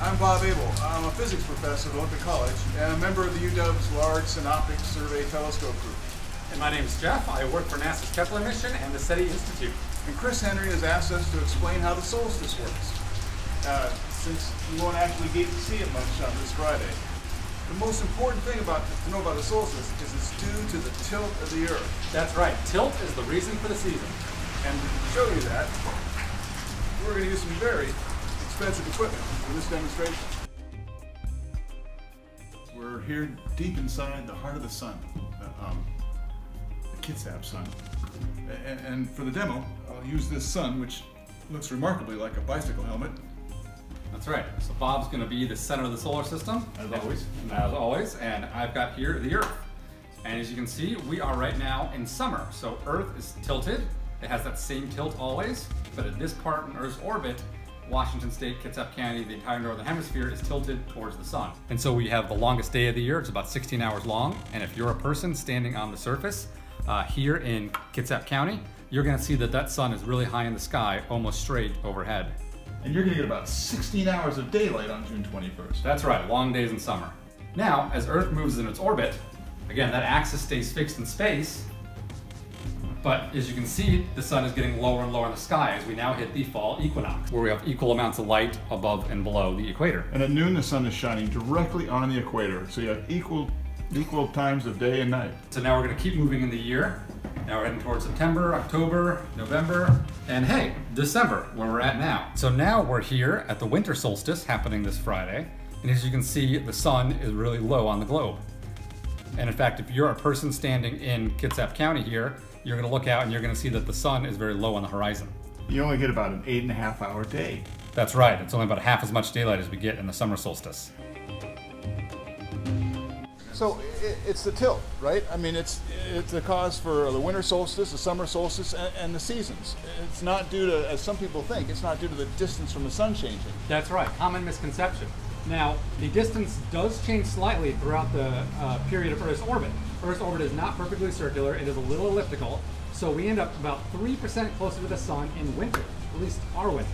I'm Bob Abel. I'm a physics professor at Olympic College and a member of the UW's Large Synoptic Survey Telescope Group. And my name's Jeff. I work for NASA's Kepler mission and the SETI Institute. And Chris Henry has asked us to explain how the solstice works, since you won't actually get to see it much on this Friday. The most important thing to know about the solstice is it's due to the tilt of the Earth. That's right. Tilt is the reason for the season. And to show you that, we're going to use some very expensive equipment for this demonstration. We're here deep inside the heart of the sun, the Kitsap sun. And for the demo, I'll use this sun, which looks remarkably like a bicycle helmet. That's right. So Bob's going to be the center of the solar system. As always. And I've got here the Earth. And as you can see, we are right now in summer. So Earth is tilted. It has that same tilt always. But at this part in Earth's orbit, Washington State, Kitsap County, the entire northern hemisphere is tilted towards the sun. And so we have the longest day of the year. It's about 16 hours long. And if you're a person standing on the surface here in Kitsap County, you're going to see that that sun is really high in the sky, almost straight overhead. And you're going to get about 16 hours of daylight on June 21st. That's right, long days in summer. Now, as Earth moves in its orbit, again, that axis stays fixed in space, but as you can see, the sun is getting lower and lower in the sky as we now hit the fall equinox, where we have equal amounts of light above and below the equator. And at noon, the sun is shining directly on the equator, so you have equal times of day and night. So now we're going to keep moving in the year. Now we're heading towards September, October, November, and hey, December, where we're at now. So now we're here at the winter solstice happening this Friday, and as you can see, the sun is really low on the globe. And in fact, if you're a person standing in Kitsap County here, you're going to look out and you're going to see that the sun is very low on the horizon. You only get about an 8.5 hour day. That's right, it's only about half as much daylight as we get in the summer solstice. So it's the tilt, right? I mean, it's the cause for the winter solstice, the summer solstice, and the seasons. It's not due to, as some people think, it's not due to the distance from the sun changing. That's right, common misconception. Now, the distance does change slightly throughout the period of Earth's orbit. Earth's orbit is not perfectly circular, it is a little elliptical, so we end up about 3% closer to the sun in winter, at least our winter.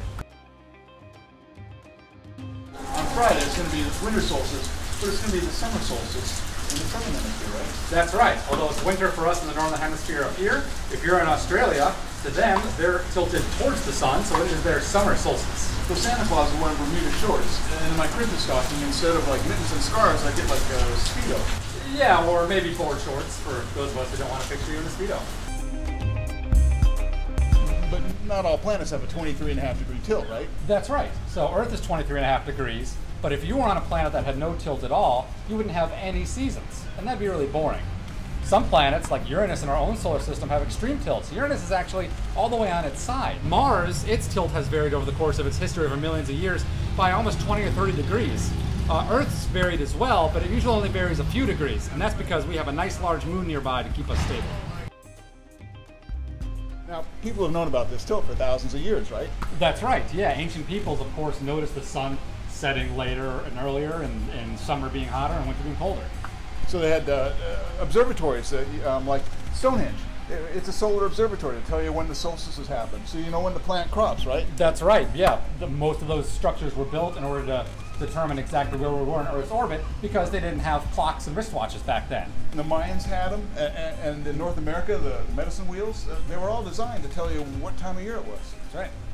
On Friday, it's going to be the winter solstice, but it's going to be the summer solstice in the southern hemisphere, right? That's right. Although it's winter for us in the northern hemisphere up here, if you're in Australia, to them, they're tilted towards the sun, so it is their summer solstice. So Santa Claus is wearing Bermuda shorts, and in my Christmas stocking, instead of like mittens and scarves, I get like a Speedo. Yeah, or maybe board shorts for those of us who don't want to picture you in a Speedo. But not all planets have a 23.5 degree tilt, right? That's right. So Earth is 23.5 degrees, but if you were on a planet that had no tilt at all, you wouldn't have any seasons, and that'd be really boring. Some planets, like Uranus in our own solar system, have extreme tilts. Uranus is actually all the way on its side. Mars, its tilt has varied over the course of its history over millions of years by almost 20 or 30 degrees. Earth's varied as well, but it usually only varies a few degrees, and that's because we have a nice large moon nearby to keep us stable. Now, people have known about this tilt for thousands of years, right? That's right, yeah. Ancient peoples, of course, noticed the sun setting later and earlier, and summer being hotter and winter being colder. So they had observatories, like Stonehenge. It's a solar observatory to tell you when the solstices happen, so you know when the plant crops, right? That's right, yeah. Most of those structures were built in order to determine exactly where we were in Earth's orbit because they didn't have clocks and wristwatches back then. And the Mayans had them, and in North America, the medicine wheels, they were all designed to tell you what time of year it was. That's right.